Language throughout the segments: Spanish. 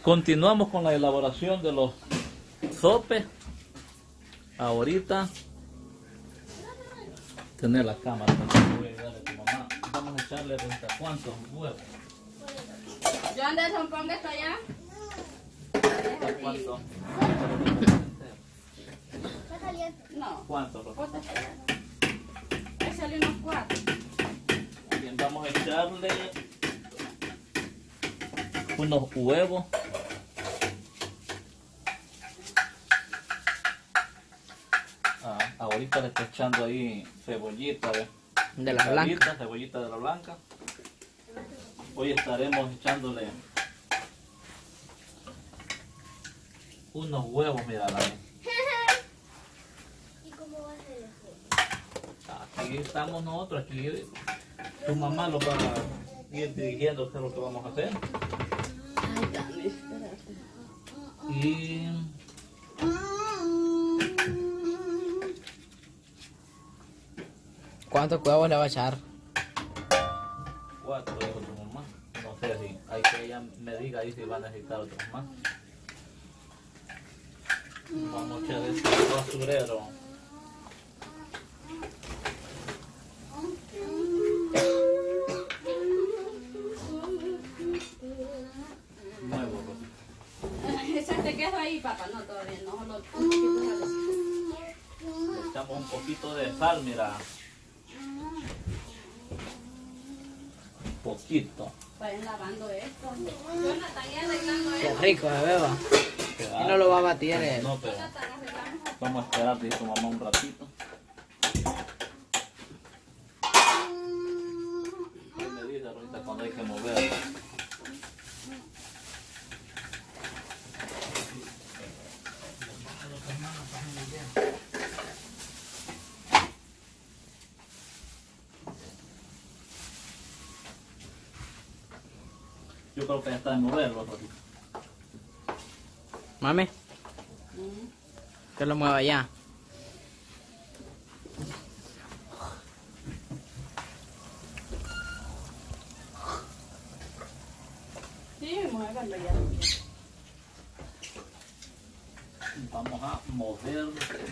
Continuamos con la elaboración de los sopes. Ahorita tener la cámara, voy a ayudarle a tu mamá. Vamos a echarle cuántos huevos. Yo Anderson, ponga esto allá. ¿Cuánto? Está caliente. No. ¿Cuánto, Rosa? Ponte esto allá. Échale unos 4. Bien, vamos a echarle unos huevos. Ahorita le estoy echando ahí cebollita De la blanca. Cebollita de la blanca. Hoy estaremos echándole unos huevos, mira, Dani. ¿Y cómo va a ser eso? Aquí estamos nosotros, aquí tu mamá lo va a ir dirigiendo qué es lo que vamos a hacer. Ay, Dani, espérate. Y ¿Cuántos huevos le va a echar? 4 dijo tu mamá. No sé si hay que ella me diga ahí si va a necesitar otros más. Vamos a echar este basurero. Nuevo. Echaste queso ahí, papá. No, todavía no. Solo Le echamos un poquito de sal, mira. Un poquito. vayan lavando esto. Jonathan, y arreglando Qué esto. rico, beba. Y no lo va a batir. No, pero Jonathan, arreglamos. vamos a esperar, dice tu mamá, un ratito. Ahí me dice ahorita cuando hay que moverlo. Yo creo que ya está de moverlo, Rosita. Mami, que lo mueva ya. Sí, muévalo ya. Vamos a mover.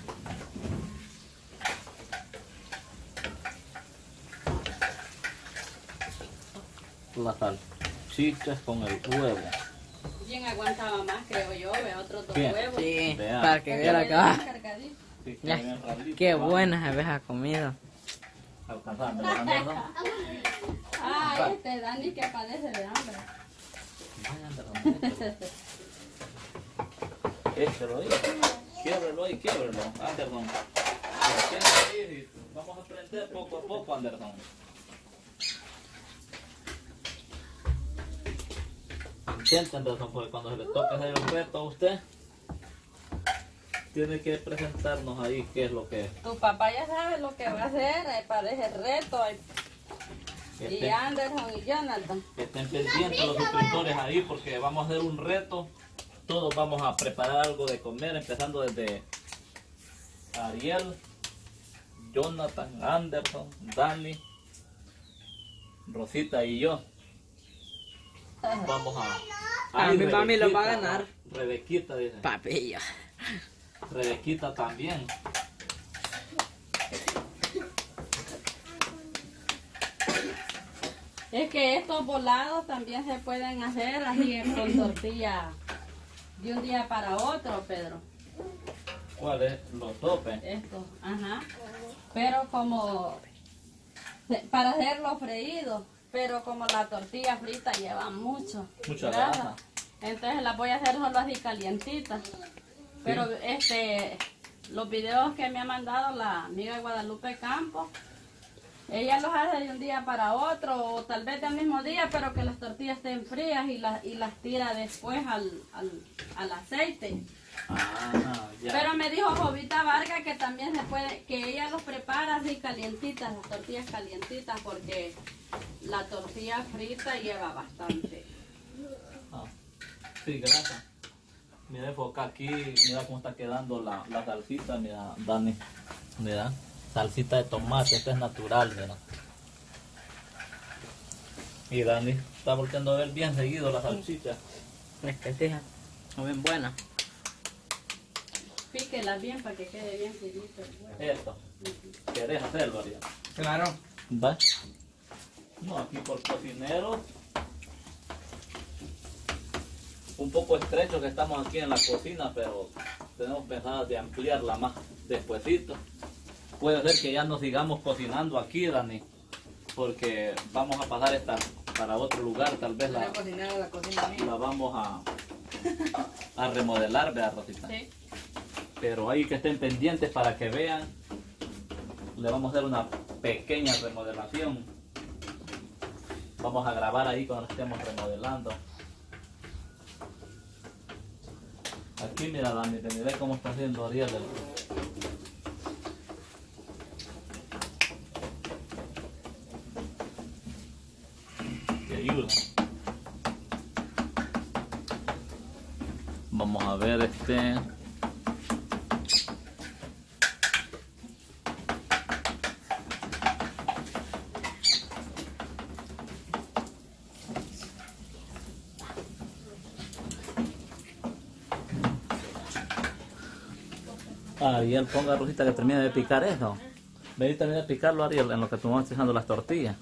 Las salchichas con el huevo. Bien aguantaba más, creo yo. Ve otros 2 Bien. huevos. Sí, Vea. para que vea acá. Cargadito. Sí, que Ya, bien ralito, qué va. buena se ve esa comida. Alcanzando, alcanzando. Ah, Dani que padece de hambre. Échalo ahí. Quiebrelo ahí, quiebrelo. Anderson. Ahí, vamos a aprender poco a poco, Anderson. Intenta, Anderson, porque cuando se le toque hacer el reto a usted, tiene que presentarnos ahí qué es lo que es. Tu papá ya sabe lo que va a hacer para ese reto. Y Anderson y Jonathan. Que estén pendientes los suscriptores ahí porque vamos a hacer un reto. Todos vamos a preparar algo de comer, empezando desde Ariel, Jonathan, Anderson, Dani, Rosita y yo. Vamos a... A mi mami lo va a Rebequita, ganar. Rebequita dice. Papilla. Rebequita también. Es que estos volados también se pueden hacer así con tortilla de un día para otro, Pedro. ¿Cuál es? Los topes. Esto, ajá. Pero como para hacerlo freído, pero como la tortilla frita lleva mucha grasa. entonces las voy a hacer solo así calientitas. Pero los videos que me ha mandado la amiga de Guadalupe Campos, ella los hace de un día para otro o tal vez del mismo día, pero que las tortillas estén frías y las tira después al aceite. Ah, ya. Pero me dijo Jovita Vargas que también se puede, que ella los prepara así calientitas, las tortillas calientitas, porque la tortilla frita lleva bastante. Ah, sí, gracias. Mira, enfoca aquí, mira cómo está quedando la salsita, mira, Dani. Mira, salsita de tomate, esta es natural, mira. Y Dani está volteando a ver bien seguido la salchicha. Fíjate, son bien buenas. Píquela bien para que quede bien finito el huevo. Esto. ¿Querés hacerlo, Ariel? Claro. ¿Va? No, aquí por cocinero. Un poco estrecho que estamos aquí en la cocina, pero tenemos pensado de ampliarla más despuesito. Puede ser que ya no sigamos cocinando aquí, Dani, porque vamos a pasar esta para otro lugar, tal vez la vamos a remodelar, ¿verdad, Rosita? Sí. Pero ahí que estén pendientes para que vean, le vamos a hacer una pequeña remodelación. Vamos a grabar ahí cuando estemos remodelando. Aquí mira, Dani, ve cómo está haciendo Ariel. Te ayuda. Vamos a ver Ariel, ponga a Rosita que termine de picar eso. Ven y termina de picarlo, Ariel, en lo que tú vas dejando las tortillas.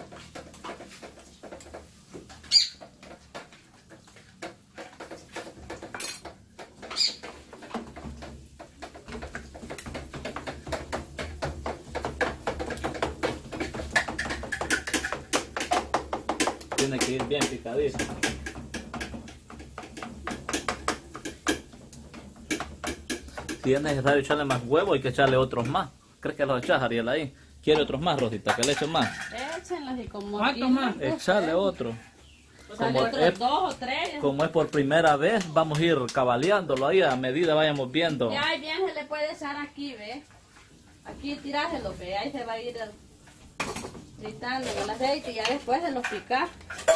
Tiene que ir bien picadito. Si es necesario echarle más huevo, hay que echarle otros más. ¿Crees que los echas, Ariel, ahí? ¿Quiere otros más, Rosita? ¿Que le echen más? Échenlos y como ¿Cuántos más? Echarle otro. Sale otros 2 o 3. Como es por primera vez, vamos a ir cabaleándolo ahí a medida vayamos viendo. Ya ahí bien se le puede echar aquí, ¿ve? Aquí tirárselo, ¿ve? Ahí se va a ir fritando en el aceite y ya después se los pica.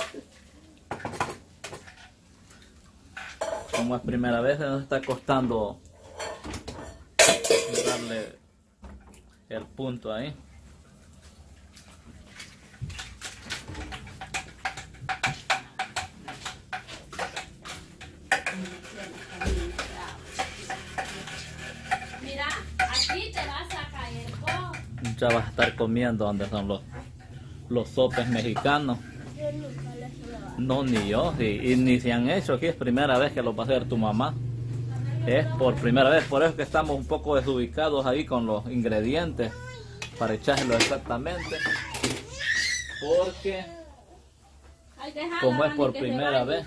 Como es primera vez, nos está costando darle el punto ahí. Mira, aquí te vas a caer vos. Ya vas a estar comiendo donde son los sopes mexicanos. Yo nunca lo he probado. No, ni yo, y ni se han hecho aquí, es primera vez que lo va a hacer tu mamá. Es por primera vez, por eso que estamos un poco desubicados ahí con los ingredientes para echárselo exactamente. Porque Ay, déjala, como es Dani, por que se primera vaya. vez,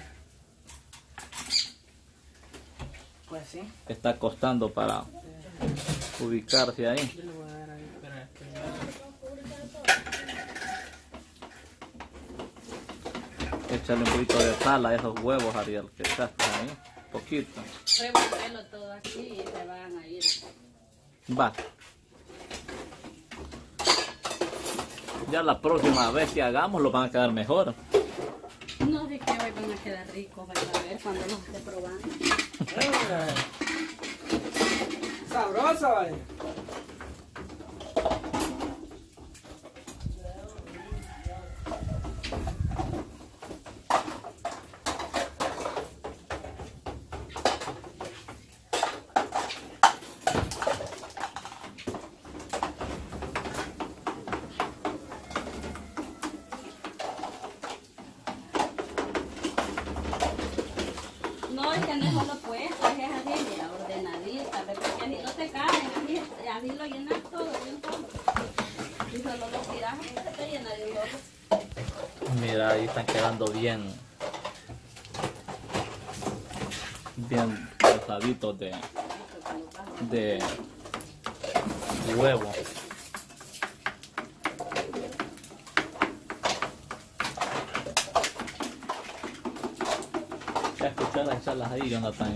Pues sí. está costando para ubicarse ahí. Yo le voy a dar ahí, pero Echarle un poquito de sal a esos huevos, Ariel, que echaste ahí, poquito. Revolverlo todo aquí y se van a ir. Va. Ya la próxima vez que hagamos lo van a quedar mejor. No sé que hoy van a quedar ricos, van a ver cuando los esté probando. sabroso, vale. No, es que no es solo puesto, es así, mira, ordenadita, ¿ves? Porque así no te caben, así lo llenas todo bien todo. Y solo lo tiras y se te llena de un ojo. Mira, ahí están quedando bien pesaditos de huevo. Ya escuchar las echarlas ahí, Jonathan.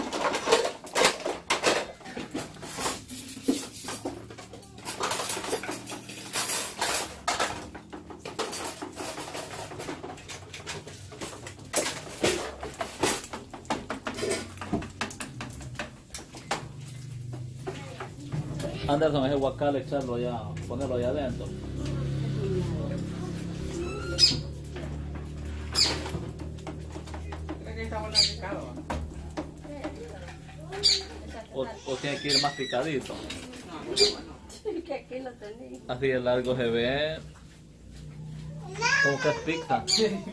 Anderson, ese guacal echarlo ya, ponerlo allá adentro. ¿Crees que esta la picado. O tiene que ir más picadito. No, bueno. Que aquí lo tenía. Así de largo se ve. Como que es pizza.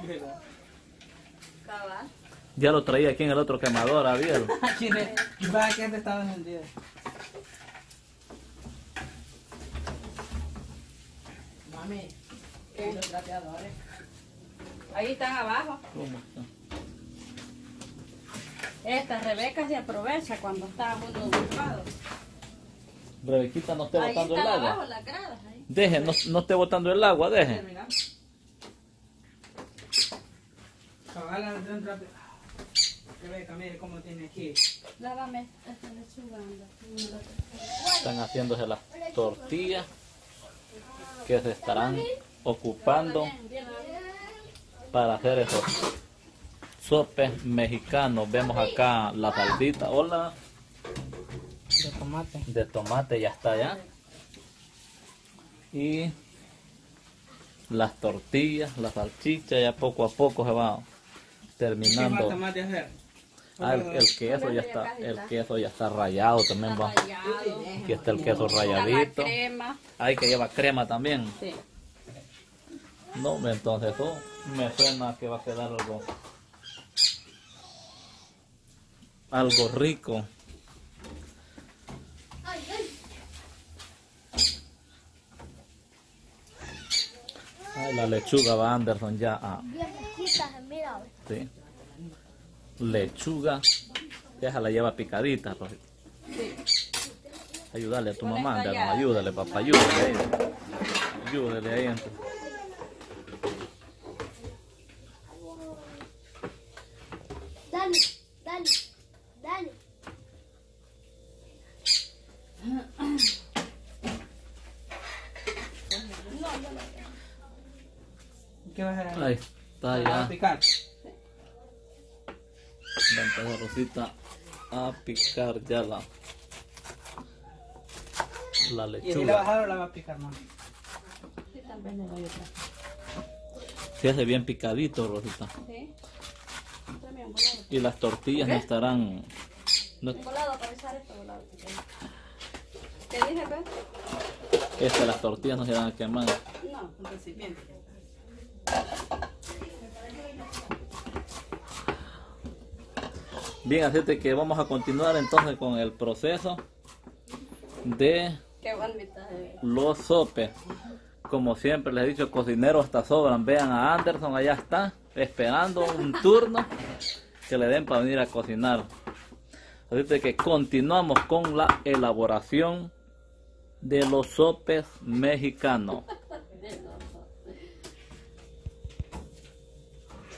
Cabal. Ya lo traía aquí en el otro quemador, Ariel. ¿Quién es? Va que este estaba encendido. Mami, ¿Qué? los trapeadores. Ahí están abajo. ¿Cómo está? Esta Rebeca se aprovecha cuando está uno ocupado. Rebequita, no esté Ahí botando el están agua. abajo las gradas. Ahí. Deje, no esté botando el agua, deje. Mira. Cabal de un trapeador. Rebeca, mire cómo tiene aquí. Lávame esta lechuga. anda. Están haciéndose las tortillas que se estarán ocupando para hacer esos sopes mexicanos. Vemos acá la salsita, hola, De tomate. de tomate, ya está ya. Y las tortillas, la salchicha, ya poco a poco se va ¿Qué terminando. falta más de hacer? Ah, el queso ya está rallado también va. Rallado. Aquí está el queso Está la ralladito. crema. Ay, que lleva crema también. Sí. No, entonces eso me suena que va a quedar algo rico. Ay, la lechuga va Anderson ya a... Bien fresquita, mira. Sí. Lechuga. Ya se la lleva picadita, Rosita. Sí. Ayúdale a tu ¿Cuál mamá, está Anderson. ya? Ayúdale, papá. Ayúdale ahí. Ayúdale ahí. Entonces. Dale, dale, dale. ¿Qué vas a hacer? Ahí está ¿A ya. picar? Va a empezar Rosita a picar ya la ¿Y así la lechuga. bajar o la va a picar, mami? Sí, tal vez le doy otra. Se hace bien picadito, Rosita. Sí. Tráeme un volado. Y las tortillas no estarán... No, Un volado para echar esto volado. ¿Qué dije, pues? las tortillas no se van a quemar. No, un recipiente. Bien, así es que vamos a continuar entonces con el proceso de Qué bonita se ve. los sopes. Como siempre les he dicho, cocineros hasta sobran. Vean a Anderson, allá está, esperando un turno que le den para venir a cocinar. Así es que continuamos con la elaboración de los sopes mexicanos.